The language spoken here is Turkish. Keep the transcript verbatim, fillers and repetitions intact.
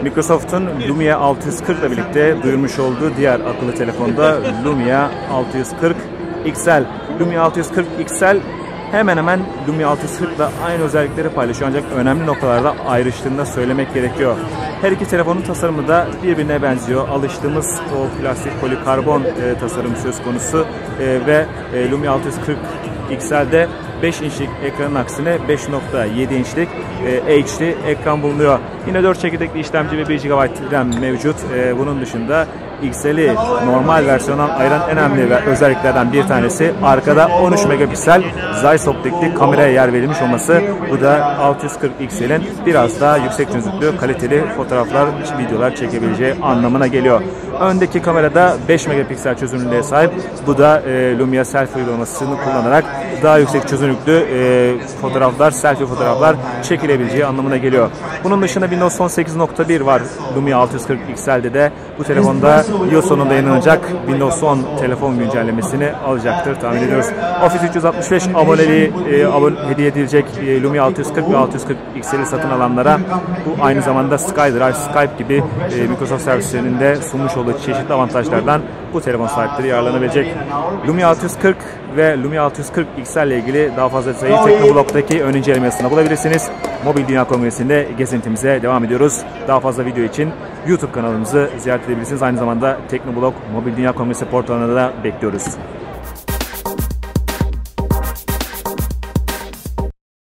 Microsoft'un Lumia altı yüz kırk ile birlikte duyurmuş olduğu diğer akıllı telefonda Lumia altı yüz kırk X L. Lumia altı yüz kırk X L hemen hemen Lumia altı yüz kırk ile aynı özellikleri paylaşıyor, ancak önemli noktalarda ayrıştığını da söylemek gerekiyor. Her iki telefonun tasarımı da birbirine benziyor. Alıştığımız o plastik polikarbon e, tasarım söz konusu e, ve e, Lumia altı yüz kırk X L'de beş inçlik ekranın aksine beş nokta yedi inçlik e, H D ekran bulunuyor. Yine dört çekirdekli işlemci ve bir gigabayt RAM mevcut. E, bunun dışında X L'i normal versiyondan ayıran en önemli özelliklerden bir tanesi arkada on üç megapiksel Zeiss optikli kameraya yer verilmiş olması. Bu da altı yüz kırk X L'in biraz daha yüksek çözünürlüklü kaliteli fotoğraflar, videolar çekebileceği anlamına geliyor. Öndeki kamerada beş megapiksel çözünürlüğe sahip. Bu da e, Lumia Selfie uygulamasını kullanarak daha yüksek çözünürlüklü e, fotoğraflar, selfie fotoğraflar çekilebileceği anlamına geliyor. Bunun dışında Windows on sekiz nokta bir var Lumia altı yüz kırk X L'de de. Bu telefonda yıl sonunda yayınlanacak Windows on telefon güncellemesini alacaktır tahmin ediyoruz. Office üç yüz altmış beş aboneliği e, abone, hediye edilecek e, Lumia altı yüz kırk ve altı yüz kırk X L'i satın alanlara bu aynı zamanda SkyDrive, Skype gibi e, Microsoft servislerinin de sunmuş olduğu çeşitli avantajlardan bu telefon sahipleri yararlanabilecek. Lumia altı yüz kırk ve Lumia altı yüz kırk X L ile ilgili daha fazla detayı Teknoblog'daki ön incelemesinde bulabilirsiniz. Mobil Dünya Kongresi'nde gezintimize devam ediyoruz. Daha fazla video için YouTube kanalımızı ziyaret edebilirsiniz. Aynı zamanda Teknoblog Mobil Dünya Kongresi portalına da bekliyoruz.